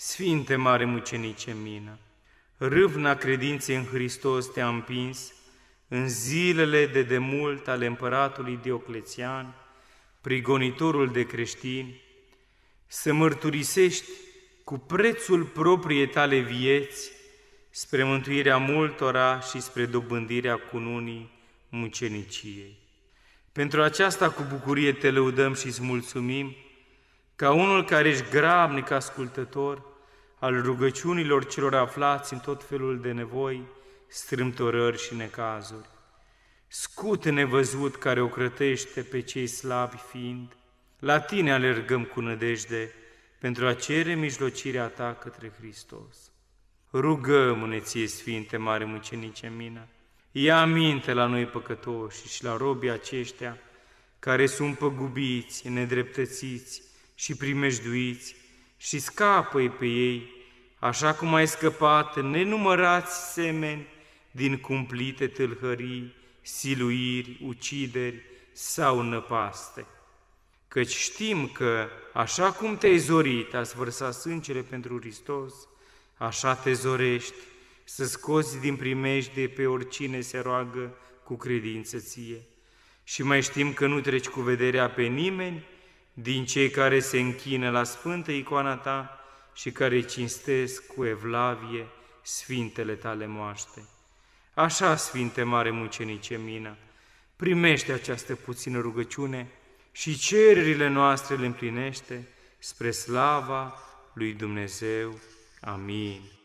Sfinte Mare Mucenice Mina, râvna credinței în Hristos te-a împins în zilele de demult ale împăratului Dioclețian, prigonitorul de creștini, să mărturisești cu prețul propriei tale vieți spre mântuirea multora și spre dobândirea cununii muceniciei. Pentru aceasta cu bucurie te lăudăm și îți mulțumim, ca unul care ești grabnic ascultător al rugăciunilor celor aflați în tot felul de nevoi, strâmtorări și necazuri. Scute nevăzut care ocrătește pe cei slabi fiind, la tine alergăm cu nădejde pentru a cere mijlocirea ta către Hristos. Rugăm-ne ție, Sfinte Mare Mucenice Mina, ia aminte la noi păcătoși și la robii aceștia care sunt păgubiți, nedreptățiți și primejduiți și scapă-i pe ei, așa cum ai scăpat nenumărați semeni din cumplite tâlhării, siluiri, ucideri sau năpaste. Căci știm că, așa cum te-ai zorit a vărsa sângele pentru Hristos, așa te zorești să scoți din primejdie pe oricine se roagă cu credință ție. Și mai știm că nu treci cu vederea pe nimeni din cei care se închină la sfântă icoana ta și care cinstesc cu evlavie sfintele tale moaște. Așa, Sfinte Mare Mucenice Mina, primește această puțină rugăciune și cererile noastre le împlinește spre slava lui Dumnezeu. Amin.